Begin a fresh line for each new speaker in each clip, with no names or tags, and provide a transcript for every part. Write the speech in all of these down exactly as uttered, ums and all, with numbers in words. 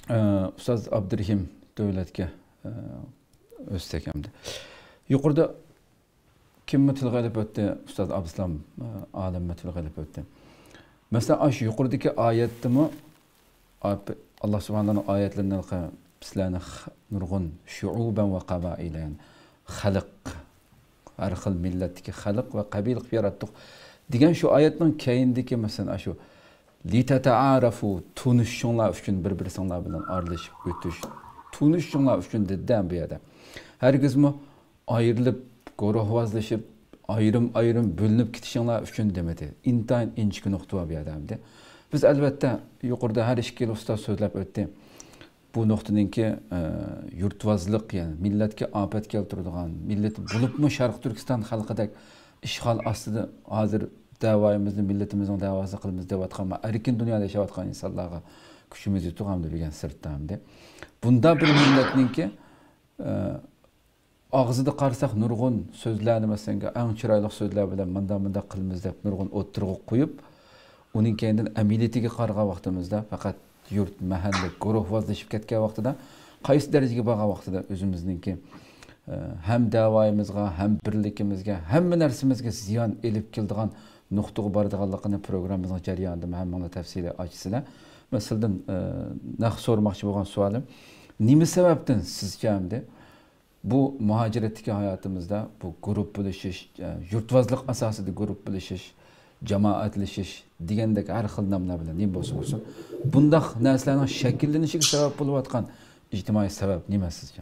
Ustoz Abdurahim Davlatga o'tsak hamda. Yuqorida kimni tilga olib o'tdi? Ustoz Abdussalom olimni tilga olib o'tdi. Masalan, shu yuqoridagi oyatdimi Alloh subhanahu oyatlarini bizlarni nurg'un shu'uban va qabaila, xalq, har xil millatdagi xalq va qabila qilib yaratdik degan shu oyatning keyindagi masalan shu litata'arafu tunishinglar uchun bir-biringlar bilan aralashib o'tish, tunishinglar uchun dedidan bu yerda. Herkesmi ayrılıp, guruhvazlaşıp, ayrım ayrım bölünüp gitişinglar uchun demedi. İntayin inchki nuqta bir adamdı. Biz elbette yuqorida har ikki ustoz so'zlab o'tdi. Bu nuqtaninki e, yurtvazlik, yani millatga afat keltiradigan, millat bo'libmi Sharq Turkiston xalqidek ishg'ol ostida hozir da'voyimizni, millatimizning da'vosi qilamiz deyotgan, erkin dunyoda yashayotgan insonlarga kuchimiz yetib degan sirtdamdi. Bunda bir millatninki e, ağzıda qarsak nurg'un so'zlarni masalan eng chiroyli so'zlar bilan manda-manda qilamiz deb nurg'un o'ttirib qo'yib, uning kendidan amaliyatiga qarag'an vaqtimizda faqat yurt, mahalla, guruhvozlashib ketgan vaqtida qaysi darajaga borgan vaqtida o'zimizningki ham da'voyimizga, ham birligimizga, hamma narsamizga ziyon elib keladigan nuqtaga boradiganligini programmamizning jarayonida hammaga tafsili ochsizlar. Masalan, naq so'ramoqchi bo'lgan savolim, nima sababdan sizcha hamda bu muhaciretteki hayatımızda bu grup buluşuş, yurtvazlık asasında grup buluşuş, cemaatleşiş degandek her xil namlar bilan nima bo'lsa bo'lsin, bundaq narsalarning shakllanishiga sabab bo'layotgan ijtimoiy sabab nima sizcha?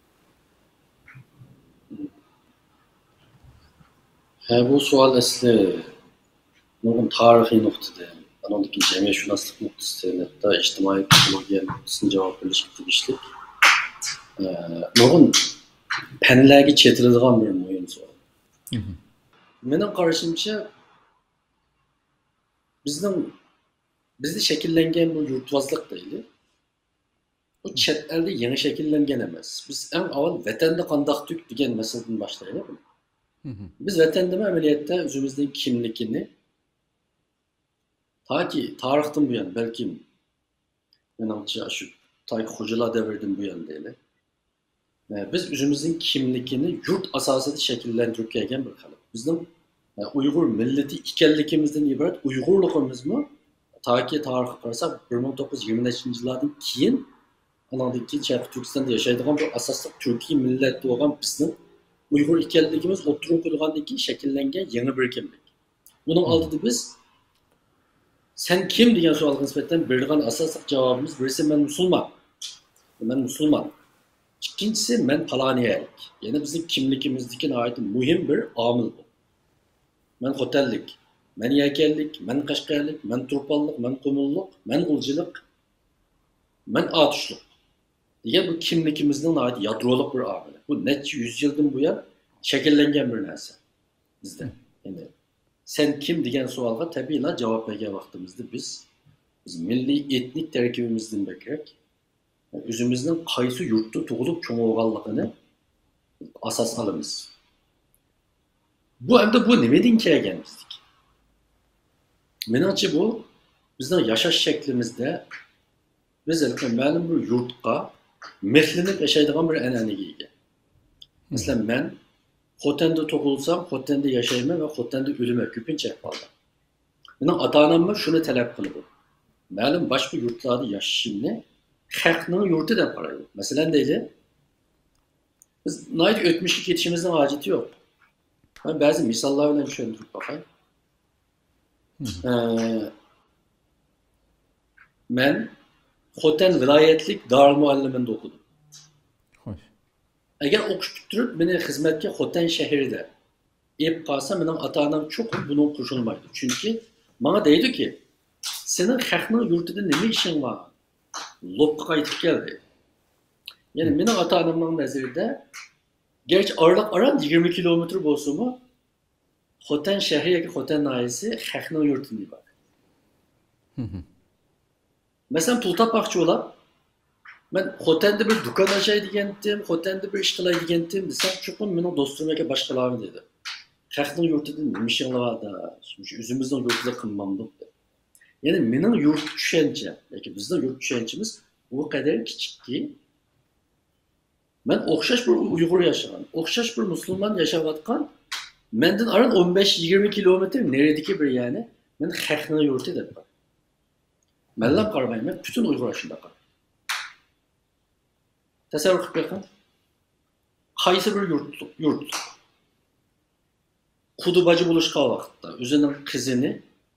Ha, bu savol asli nurg'un tarixiy nuqtada, anandaki jamiyatshunaslik nuqtasida, hatta ijtimoiy psixologiya nuqtasini javob berish tegishli. Nurg'un penlerge çetildiğin bir muhim soru. Benim karşımca bizden bizde şekillengen bu yurtvazlık değil. Bu chet elde yeni şekillengen emez. Biz en avval vatanda qandaq tük degan meseleden başlayalım. Biz vatanda ameliyatda özümüzün kimlikini ta ki tarihten bu yan belki menimce şu ta ki hocalar devirden bu yan değil. Biz özümüzün kimlikini yurt asasında şekillendirirken bir kalıp. Bizim yani Uygur milleti ikellikimizden ibaret Uygurluğumuz mu? Ta ki tarih kararsak bir bin dokuz yüz yirmi beşinci yıllardan keyin anadaki Şarkı Türkistan'da yaşadığımız bu asaslı Türkiye milleti olan bizim Uygur ikellikimiz oturum kurduğundaki şekillengen yeni bir kimlik. Bunun altında biz sen kim diyen sualına nispeten verilen asaslı cevabımız birisi ben Müslüman. Ben Müslüman. İkincisi men palaniyelik. Yani bizim kimlikimizdeki ait mühim bir amil bu. Men hotellik, men yakellik, men kaşkaylik, men turpallık, men kumulluk, men ulcılık, men atışlık. Diye bu kimlikimizden ait yadroluk bir amil. Bu net yüzyıldan bu yan şekillengen bir narsa bizde. Yani sen kim diyen sualga tabiyle cevap vergen vaktimizde biz, biz milli etnik terkibimizden bekerek özümüzden qaysı yurtda tug'ilib cho'ng'olganligini asas alamiz. Bu hamda bu nimadan kelgan bizdik? Menimcha bu bizning yashash shaklimizda biz ma'lum bir yurtga mehlinib yashaydigan bir an'anaga ega. Masalan, men Xotanda tug'ilsam, Xotanda yashayman va Xotanda o'laman ko'pincha holda. Mening ota-onam shuni talab qilib, ma'lum boshqa yurtlarda yashashimni xalqning yurti deb qaraydi. Masalan deyli, biz nayt o'tmishga ketishimizning hojati yo'q. Ben bazı misallar bilan tushuntirib bakayım. Ee, men Xotan viloyatlik Darul Muallimida o'qidim. Xo'sh. Agar o'qish bitirib meni xizmatga Xotan shahrida ep qolsa, mening ota-onam cho'qim buni qo'shilmaydi. Chunki menga deydi-ki, sening xalqning yurtida nima ishing bor? Lopqa qaytib keldi. Yani mening ota-onamning nazarida gerçi aralık aran yirmi kilometre bolsa mı Xotan şehri yoki Xotan nahiyyasi xalqning yurtida bor. Mesela pul topmoqchi bo'lib, men Xotanda bir do'kon ochay degandim, Xotanda bir ish qilay degandim desam, cho'qim mening do'stim yoki boshqalarni dedi. Xalqning yurtida nima ishing borda? O'zimizning yurtida qilmamdik dedi. Yani mening yurt tushuncha yoki bizning yurt tushunchamiz o kadar küçük ki ben okşaş bir Uygur yaşayan, okşaş bir Müslüman yaşavatkan menden aran on beş yirmi kilometre neredeki bir yani ben Xəxna yurtu deb var. Mənlə qaramayım, mən bütün Uygur aşında qar. Təsəvvür qılıb baxın. Qaysı bir yurt, yurt. Kudu bacı buluşqa vaxtda özünün qızını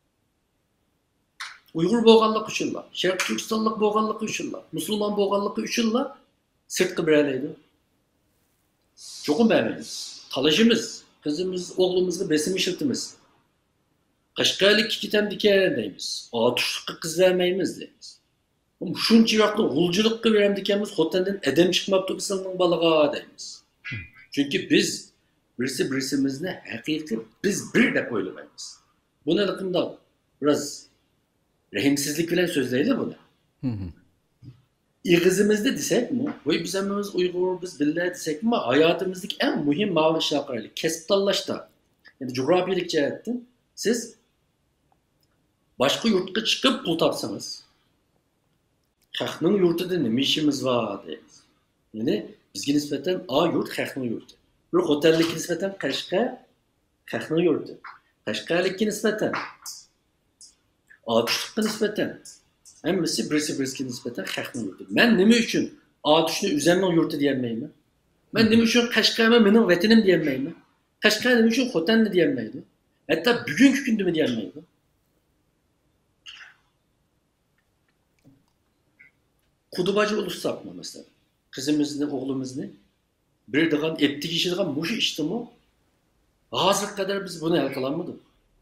Uygur boğanlık üçünla, Şərq Türkistanlıq boğanlık üçünla, Müslüman boğanlık üçünla sırtkı birələydi. Çoxun bəməyimiz, talajımız, kızımız, oğlumuzga besim işiltimiz. Kaşkaylık kitem dikerendeyimiz. Atuşlukka kız vermeyimiz deyimiz. Ama şunca yaklı hulculukka verem dikemiz, hotenden edem çıkmaptı kısımın balığa deyimiz. Çünkü biz birisi birisimizle hakiki biz bir de oylamayız. Bu ne lakında biraz rehimsizlik bilen sözleydi bu ne? İğizimizde desek mi? Vay biz hemimiz Uygur, biz billahi desek mi? Hayatımızdaki en mühim mavi şarkılarıyla kesiptallaşta. Yani coğrafiyelik cihetten siz başka yurtka çıkıp pul tapsanız Xəxnın yurtuda ne işimiz var deyiz. Yani bizge nispeten A yurt Xəxnın yurtu. Bir otellik nispeten Qashqa Xəxnın yurtu. Qashqalikka nispeten Atuşlukka nispeten hemmisi birisi birisi nispeten Xəxnın yurtu. Ben nime üçün Atuşlu üzerinin yurtu diyemeyim. Ben nime üçün Qashqa'ma benim vatanim diyemeyim. Qashqa nime üçün Xotanlı diyemeyim. Hatta bugünkü gündümü diyemeyim. Kudubacı olursak mı mesela? Kızımız ne, oğlumuz ne? Bir dağın etli kişi dağın muşu içti mi? Ağzına kadar biz bunu yakalanmadık.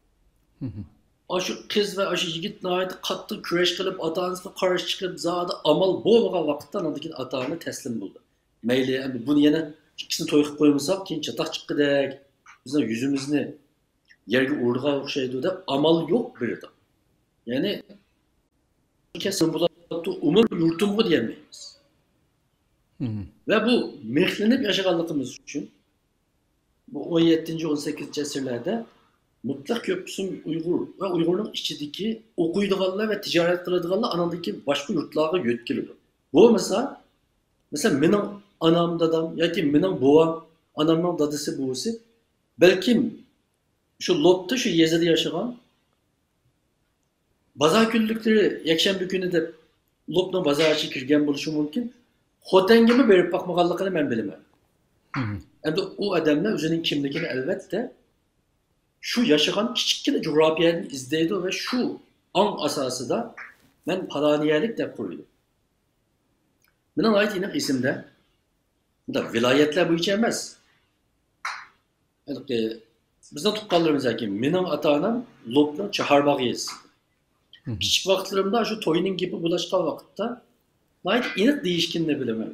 Aşı kız ve aşı yigit nahayet katlı küreş kılıp atağınızla karşı çıkıp zaten amal boğmağa vakitten anadaki atağını teslim buldu. Meyli yani bunu yine ikisini toyuq koymuşsak ki çatak çıkıdak. Bizden yüzümüzünü yerge uğurluğa okşaydı da amal yok bir de. Yani kesin bu umur yurtumu diyemeyiz. Hı hı. Ve bu mehlenip yaşaganlığımız için bu on yedinci on sekizinci asırlarda mutlak köprüsün Uygur ve Uygur'un içindeki okuyduğanlar ve ticaret kıladığanlar anadaki başka yurtlara yetkilidir. Bu mesela mesela benim anam dadam ya ki benim babam anamın dadısı babası belki şu Lop'ta şu Yezi'de yaşayan bazar küllükleri yakşam bir günü de Lop'na bazarçı kirgen buluşu mümkün. Hotengimi verip bakmakallıkını ben bilemem. Hem de o adamlar özünün kimliğini elbette şu yaşayan küçükken coğrafyanın izleydi ve şu an asası da ben paraniyelik de kuruyordum. Buna ait yine isimde bu da vilayetler bu içemez. Yani, e, bizden tutkallarımız ki Minan atağının Lop'la Çaharbağ yezisi. Küçük vaktlerimde şu toyunun gibi bulaşka vakitte ait inek değişkinle bilemem.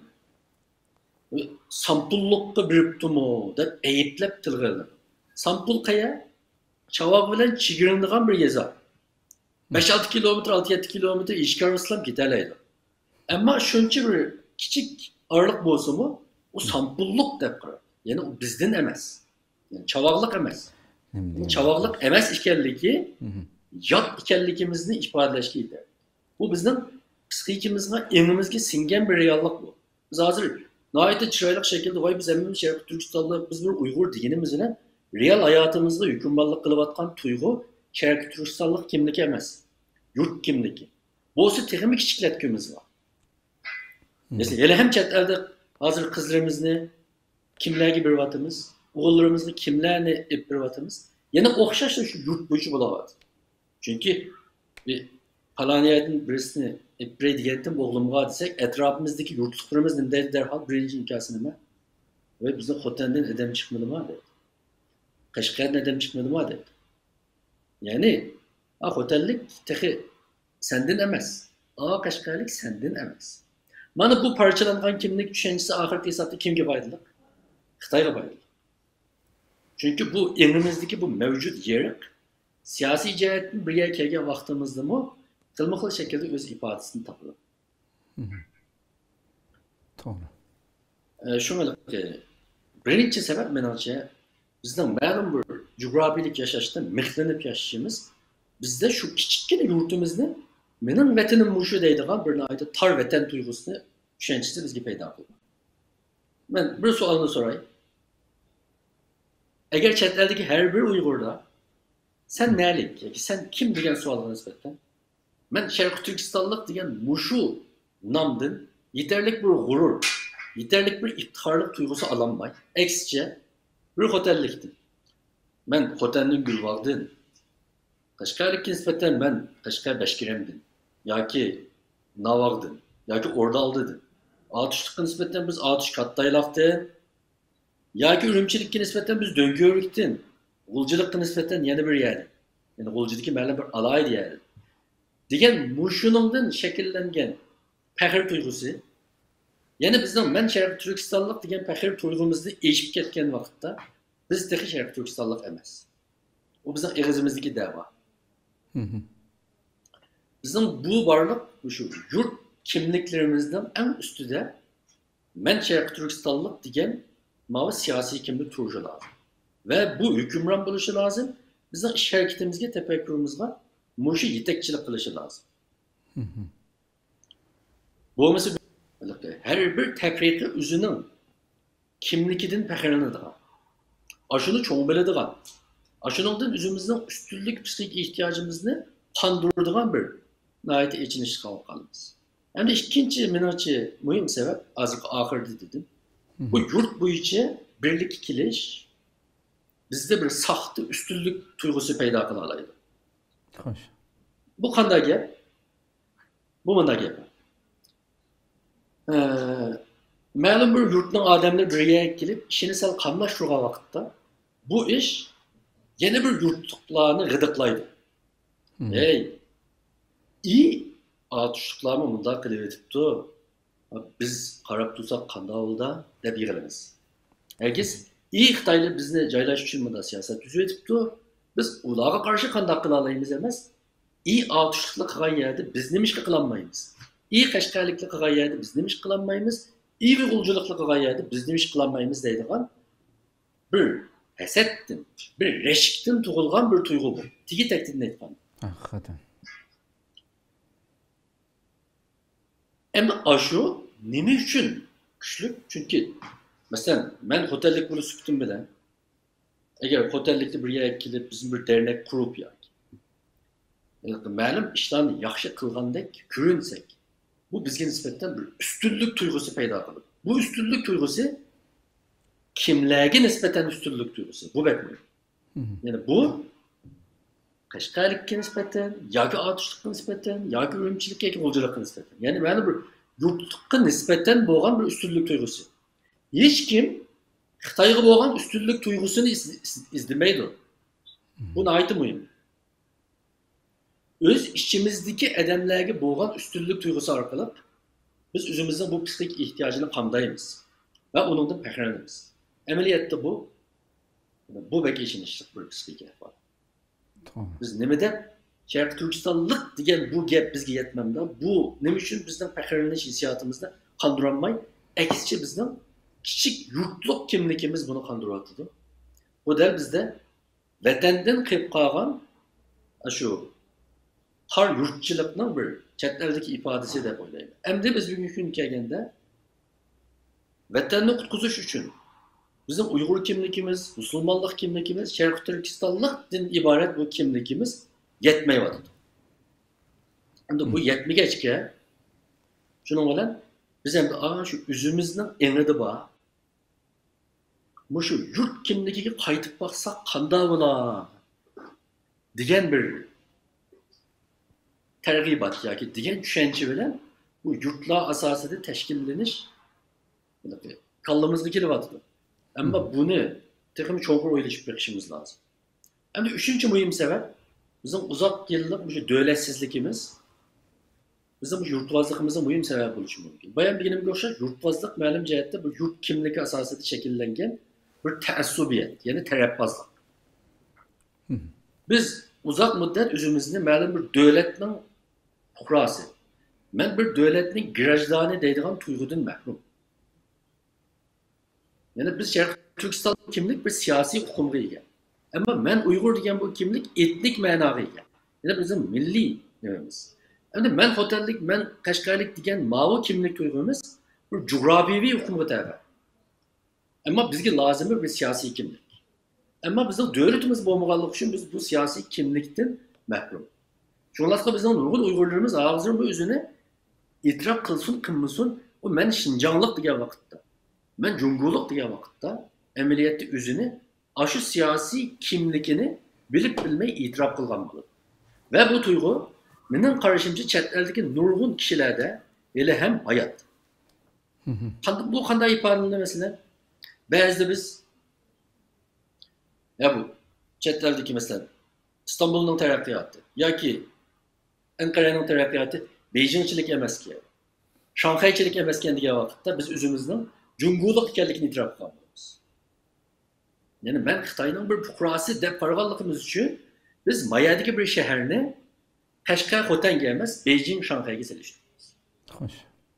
Sampullukka biripti mu da eyiplep tılgırdım. Sampul kaya çavak bilen çigirindiğen bir yeza. beş altı kilometre, altı yedi kilometre işgal ıslam giderleydi. Ama şunca bir küçük ağırlık bozumu o sampulluk da yapıyor. Yani o bizden emez. Yani çavaklık emez. Çavaklık emez işkerliki yat ikerlikimizni ifadeleşkiydi. Bu bizden psikikimizde enimizge singen bir reallik bu. Biz hazır nahayet çıraylık şekilde vay biz emmimiz Şərq Türkistanlı biz bir Uygur dinimizle real hayatımızda hükümballık kılıvatkan tuygu Şərq Türkistanlık kimlik emez. Yurt kimliki. Bu olsa tekimi kiçikletkimiz var. Mesela hele hem çetlerde hazır kızlarımızı kimlerge bir vatımız, oğullarımızı kimlerle bir vatımız. Yani okşaşla şu yurt boyucu bulavat. Çünkü bir Palaniyetin birisini epre diyetim oğlumğa desek etrafımızdaki yurtluklarımız ne derhal birinci hikayesini mi? Ve bizde Xotan'dan edem çıkmadı mı dedi. Qashqar'dan edem çıkmadı mı dedi. Yani a Xotanlik tehi senden emez. A Qashqarlik senden emez. Mana bu parçalangan kimlik düşüncesi ahirki hesapta kimge baydılar? Xitayga baydılar. Çünkü bu elimizdeki bu mevcut yerik siyasi cihetin bir yer kelgen vaktimizde mi kılmaklı şekilde öz ifadesini tapılı.
Doğru.
Ee, şöyle ki, birinci sebep menalçe bizden malum bir coğrafilik yaşaşta mehlenip yaşayışımız bizde şu küçükken yurtumuzda Mening vatanim mushu deydigan bir ayda tar vatan tuyg'usini tushunchisi bizga paydo qildi. Men bir savolni so'ray. Agar chet eldagi har bir Uyg'urda sen nelik yoki sen kim degan savolga nisbatan men Sharq Turkistonlik degan mushu nomdan yetarlik bir g'urur, yetarlik bir iftixorlik tuyg'usi ololmay, aksicha bir xo'tanlikdan. Men xo'tanning Gulbog'dan, Qashqarlikka nisbatan men Qashqar Bashkiramdan yoki Navog'dan yoki O'rdaldan, Atishlikka nisbatan biz Atish Kattayloqdan yoki Urumchilikka nisbatan biz Do'ngko'rikdan, G'uljilikka nisbatan yana bir yer. Yani G'uljidagi ma'lum bir alaydi yer. Degan mushuningdan shakllangan faxr tuyg'usi, yana bizning men Sharq Turkistonlik degan faxr tuyg'umizni eshib ketgan vaqtda biz texi Sharq Turkistonlik emas. O bizning eg'izimizdagi da'vo. Bizning bu barliq shu yurt kimliklarimizdan eng ustida men Sharq Turkistonlik degan mava siyosiy kimlik turishi lozim. Ve bu hükümran bo'lishi lozim. Bizning ish harakatimizga, tafakkurimizga mushu yetakchilik qilishi lozim. Bo'lmasa her bir tafriqi o'zining kimligidan faxrlanadigan. Ashuni cho'ng biladigan. Ashuningdan o'zimizning ustunlik psixik ehtiyojimizni qondiradigan bir nihoyat ichinishli qolganmiz. Endi ikkinchi menimcha muhim sabab hozir oxirida dedim. Bu yurt bo'yicha birlik kelish bizde bir saxta üstünlük tuygusu paydo qila oladi.
Xo'sh.
Bu qanday gap? Bu bunday gap. Ee, ma'lum bir yurtning odamlari birga kelib, ishini sal qamlashtirgan vaqtda bu ish yana bir yurtliklarni g'idiqlaydi. Ey, i atishliqlarni bunda qilib etibdi. Biz qarab tursak qanday bo'ldi deb yig'ilamiz. Herkes İyi Xitaylı bizni joylash uchun bunda siyosat tuzib etibdi. Biz ularga qarshi qanday qila olamiz emas. İyi atishliqlik qilgan yerda biz nima ish qila olmaymiz. İyi Qashqarliklik qilgan yerda biz nima ish qila olmaymiz. İyi G'uljiliklik qilgan yerda biz nima ish qila olmaymiz deydigan bir hasaddan, bir rashkdan tug'ilgan bir tuyg'u bu. Tigi takdidni aytgan.
Haqiqatan.
Ama ashu nima uchun kuchli? Chunki mesela ben otellik bunu sıktım bile. Eğer otellikte bir yere gidip bizim bir dernek kurup ya. Yani malum işlerini yaxşı kılgandek, görünsek. Bu bizge nispetten bir üstünlük duygusu payda kılır. Bu üstünlük duygusu kimlerge nispeten üstünlük duygusu. Bu bekliyor. Yani bu Qashqarlikka nispeten, yoki Atishlikka nispeten, yoki Urumchilikka, yoki G'uljilikka nispeten. Yani mana bir yurtlikka nispeten bo'lgan bir üstünlük duygusu. Hiç kim Xitoyga bo'lgan üstünlük tuyg'usini izlamaydi. Bu nihoyat muhim. Öz ichimizdagi odamlarga bo'lgan üstünlük tuyg'usi orqali biz o'zimizning bu psixik ehtiyojini qamdaymiz va uningdan faxrlanamiz. Amaliyotda bu bu bekishishlik bir psixik ahvol. Biz nima deb Sharq Turkistonlik degan bu gap bizga yetmamda. Bu nima uchun bizning faxrlanish hissiyotimizni qondirolmay, aksicha bizning kichik yurtlik kimligimiz bunu qondiryapti. Bu da bizde vatandan qilib qolgan shu tar yurtchilikning bir chet eldagi ifodasi deb o'ylayman. Endi biz bugungi kun kelganda vatanni qutqizish uchun bizning Uyg'ur kimligimiz, musulmonlik kimligimiz, Sharq Turkistonlikdan iborat bu kimligimiz yetmayapti. Endi bu yetmagachga shuning bilan biz endi ana shu o'zimizning enidi bor. Mushu yurt kimligiga qaytib baqsak qanday bo'lar degan bir targ'ibot yoki degan tushuncha bilan bu yurtlar asosida tashkillanish kallamizga kelyapti. Ammo buni texnik cho'nqur o'ylashib chiqishimiz lozim. Endi uchinchi muhim sabab bizning uzoq yillik shu davlatsizligimiz bizim bu yurtvozligimizning muhim sababi bo'lishi mumkin. Bayan deganimga o'xshash yurtvozlik ma'lum jihatda bu yurt kimligi asosida shakllangan bir taassubiyat, ya'ni tarafbozlik. Biz uzoq muddat o'zimizni ma'lum bir davlatning fuqarosi, men bir davlatning grajdani deydigan tuyg'udan mahrum. Ya'ni biz Sharq Turkiston kimlik bir siyosiy huquqqa ega. Ammo men Uyg'ur degan bu kimlik etnik ma'noga ega. Ya'ni bizim milliy nimamiz. Yani men otellik, men Qashqarlik degan mavi kimlik tuyg'umiz bir coğrafiyevi hukumga tabi. Ama bizge lazım bir siyasi kimlik. Ama bizim devletimiz bo'lmaganligi uchun biz bu siyasi kimlikten mahrum. Şunlarsa bizden nurgul Uygurlarımız ağzının bu özüne itiraf kılsın, kılmasın. O men Şinjanlık diye vakitte, men Cumhurluk diye vakitte emniyette özüne aşı siyasi kimlikini bilip bilmeyi itiraf kılganmalı. Ve bu duygu benim karşımcı çetleldeki nurgun kişilerde hele hem hayat. Hı hı. Bu kanday ifadinde mesela bazı biz ya bu çetleldeki mesela İstanbul'un terakkiyatı ya ki Ankara'nın terakkiyatı Beijingçilik emas ki. Şanghayçilik emas kendiga vakitte biz özümüzün Cumhurluk ekanligini itiraf qilamiz. Yani ben Xitoyning bir fuqarosi deb qaraganligimiz uchun biz mayadagi bir shaharni Qashqar Xotanga emas, Beijing, Shanghayga selishtiramiz.
Xo'sh.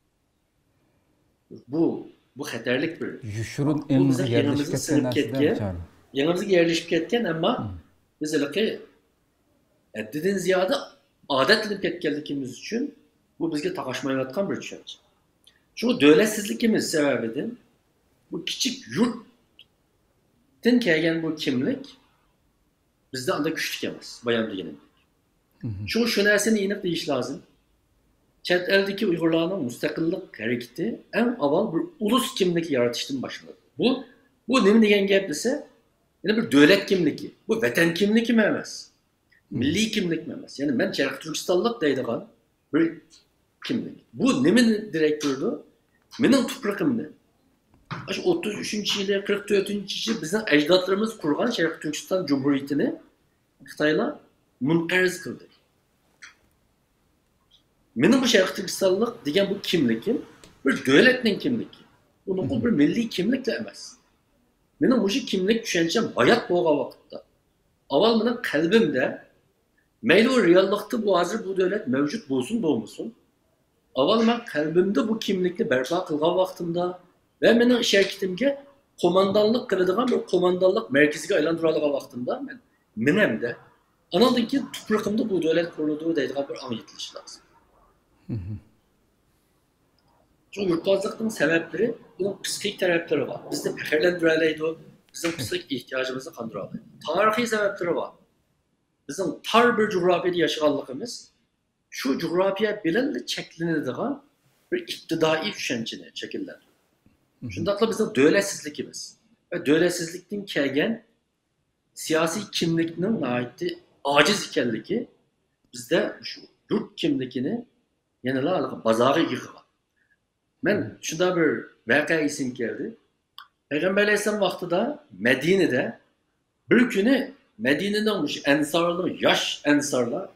Bu bu xatarlik bir.
Yushurun endi yerlashib ketgan.
Yanımızga yerleşip ketken ama biz ilaki eddiden ziyade adetlenip ketkenlikimiz için bu bizge takışmayatkan bir şey. Çünkü devletsizlikimiz sebebidir. Bu küçük yurttan kelgen bu kimlik bizde anda güçlük emez. Bayan diyelim. Çünkü şu nersini inip deyiş lazım. Çet eldeki Uygurlarının müstakillik hareketi en aval bir ulus kimlik yaratıştan başladı. Bu bu ne diyen gap ise yani bir devlet kimliki. Bu vatan kimliki mi emez? Milli kimlik mi emez? Yani ben Şarkı Türkistanlık deydiğen bir kimlik. Bu nemin direktördü? Benim tuprağımdı. otuz üçüncü yılı, kırk dördüncü yılı bizim ecdatlarımız kurgan Şarkı Türkistan Cumhuriyeti'ni Xitayla munqariz kıldı. Benim bu Şarkı Türkistanlık degen bu kimlikim bir devletin kimliki. Bunun bir milli kimlikle emez. Benim bu kimlik düşüncem hayat boğa vakitte. Aval benim kalbimde meyli o reallıkta bu hazır bu devlet mevcut bulsun bulmusun. Aval ben kalbimde bu kimlikli berpa kılgan vaktimde ve benim şirketimge komandanlık kılıdığım bir komandanlık merkezine aylandıralığım vaktimde ben menemde anadaki tuprağımda bu devlet kurulduğu deydiğim bir an yetiliş lazım. Çünkü yurtbazlıkların sebepleri bunun psikik tarafları var. Bizde pekirlendireleydi o. Bizim psikik ihtiyacımızı kandıralıydı. Tarihi sebepleri var. Bizim tar bir coğrafyada yaşayanlığımız şu coğrafya bilenle çeklenediği bir iktidai düşünceni şekiller. Şundakla bizim devletsizlikimiz ve devletsizlikten kelgen siyasi kimlikinin aitti aciz ikenligi bizde şu yurt kimlikini yeniler bazarı yıkığa. Ben şunda bir vaka isim geldi. Peygamber Aleyhisselam vaxtida Medine'de bir günü Medine'den olmuş ensarlı, yaş ensarlar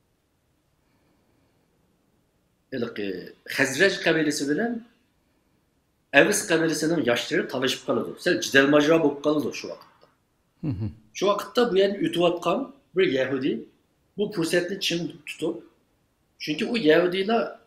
Hazreç kabilesi bilen Evs kabilesinin yaşları talışıp kalırdı. Sen cidel macera bulup kalırdı şu vakitte. Şu vakitte bu yani ütüvatkan bir Yahudi bu fırsatını çin tutup çünkü o Yahudiler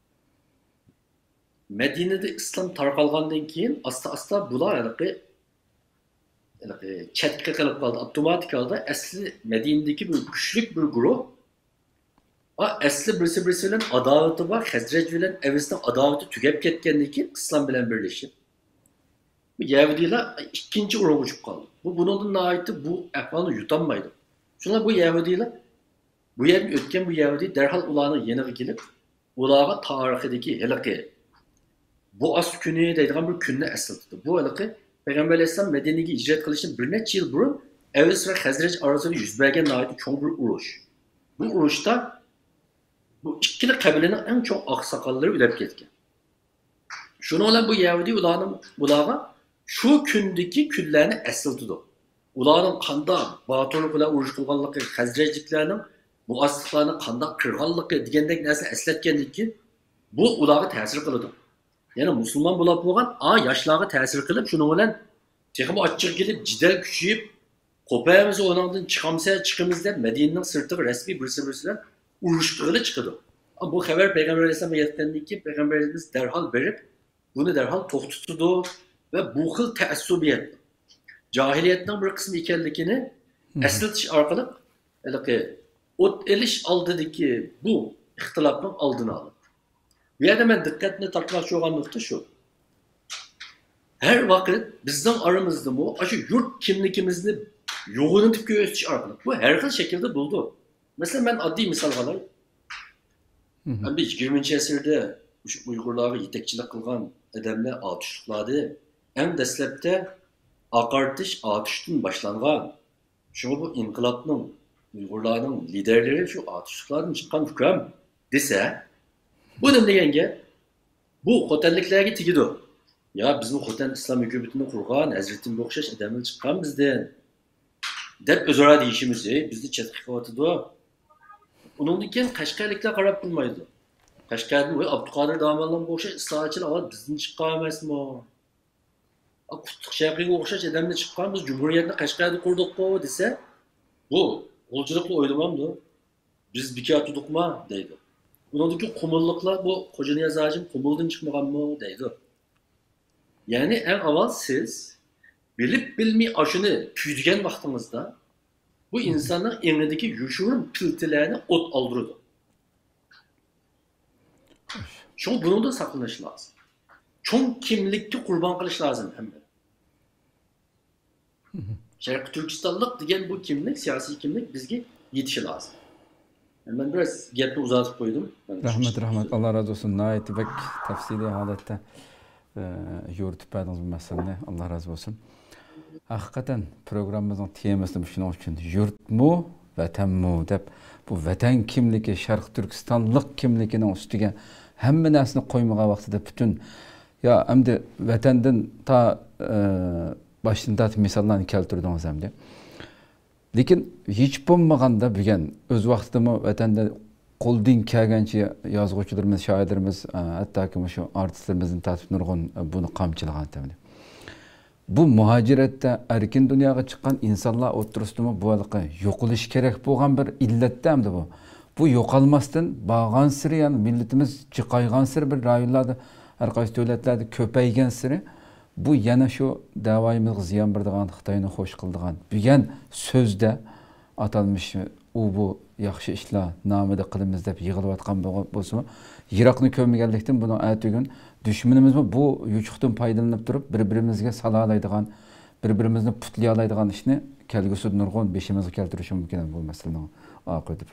Medine'de İslam tarqalgandan keyin asta-asta bular aniqi aniqi chetga qilib qoldi. Avtomatik holda asli Medine'deki bir güçlük bir guruh a asli birisi birisi bilan adavati bor. Hazraj bilan Evsning adavati tugab ketgandan keyin İslam bilan birlashib bu Yahudilar ikkinchi urug' uchib qoldi. Bu bundan naiti bu ahvolni yutanmaydi. Shunlar bu Yahudilar bu yerdan o'tgan bu Yahudi darhol ularni yeniga kelib ularga tarixidagi haliqi bu as günü deydiğim bir günne esıldı. Bu alıkı Peygamber Aleyhisselam Medine'ye hicret kılışın bir neçe yıl burun Evs ve Hazreç arasında yüz belgen naiti çok bir uruş. Bu uruşta bu ikili kabilenin en çok aksakalları ölüp ketken. Şunu olan bu Yahudi ulanın ulağa şu kündeki küllerini esıldı. Ulanın kanda batırlık ile uruş kılganlıkı Hazreçliklerinin bu aslıklarının kanda kırganlıkı digendek nesne esletkenlik ki bu ulağı tesir kılıdı. Yani Müslüman bulap boğan, a yaşlığa tesir kılıp, şunu bilen texmi açık gelip, cidel küçüyüp, kopayamızı onandan çıkamsaya çıkımızda Medine'nin sırtı resmi birisi birisiyle uruştuğuyla çıkıyordu. Ama bu haber Peygamber Aleyhisselam'a yetkendeki ki Peygamberimiz derhal verip, bunu derhal tohtutudu ve bu hıl teessubiyet. Cahiliyetten bir kısmı ikenlikini esnetiş arkalık, ot eliş aldığındaki bu ixtilofning oldini oladi. Bu yerda men diqqatni tortmoqchi bo'lgan nuqta shu. Her vakit bizden aramızda bu, şu yurt kimlikimizni yoğunlup göğüsçü arkalık. Bu her bir şekilde buldu. Mesela ben adli misal alayım. Ben bir yirminci asırda Uygurlara yetekçilik kılgan edemler atışlıkladı. En deslepte akartış atıştın başlangan. Şunu bu inkılapның Uygurların liderleri şu atışlıklardan çıkan hüküm dese, bu ne degenge? Bu otelliklerge tigidu. Ya bizim Xotan İslam hükümetini kurgan, Hazretin Bokşaş edemel çıkan bizden. Dep özara deyişimizi, bizni çetkik atıdı. Onun için Kaşgarlikler karab bulmaydı. Kaşgar'ın ve Abdülkadir Damallan Bokşaş İslahatçılar alıp bizden çıkan emas mı? Kutluk Şahi'ye okşaş edemle çıkan biz Cumhuriyet'le Kaşgar'da kurduk bu dese, bu olculukla oynamamdı. Biz bir kağıt tutuk mu deydi. Onun için kumulliklar bu Koca Niyaz Ağacım kumuldan çıkmagan mı deydi. Yani en avval siz bilip bilmey aşını tüydügen vaktinizde bu insanın elindeki yuşurun piltilerini ot aldırdı. Çünkü bunun da saklanışı lazım. Çok kimlikki kurban kılış lazım hemen. Şarkı Türkistanlık diyen bu kimlik, siyasi kimlik bizge yetişi lazım. Yani ben biraz gepi uzatıp koydum. Ben
rahmet rahmet Allah razı olsun. Nayeti bek tafsili halette yoritip berdiniz bu meseleni. Allah razı olsun. Hakikaten programımızın temasını şunun için yurt mu, vatan mu dep bu vatan kimligi, Şarkı Türkistanlık kimliginin üstüge hemme narsani koymagan vaqtida bütün ya endi vatandan ta e, başında misallarni keltirdingiz endi. Lekin hiç bo'lmaganda bugun o'z vaqtida vatanda qo'ldan kelgancha yozuvchilarimiz, shoirlarimiz, hattoki shu artistlarimizning tatib nurg'un buni qamchilagan endi. Bu muhaciratda erkin dunyoga chiqqan insonlar o'tirisida bu halqa yo'qolish kerak bo'lgan bir illatda endi bu. Bu yo'qolmasdan bağgan siri yani milletimiz çıkaygan siri bir rayonlarda her qaysi devletlerde köpeygen siri bu yana şu davayımızga ziyan berdigan Xitoyni xo'sh qildigan bugan so'zda atalmış u bu yaxshi ishlar nomida qilamiz deb yig'ilayotgan bo'lsa yiroqni ko'rmaganlikdan buni aytgan dushmanimiz bu yuchuqdan foydalanib turib bir-birimizga salalaydigan bir-birimizni putlayalaydigan ishni kelgusida nurg'un beshimizga keltirishi mumkin bu masalaning oqibati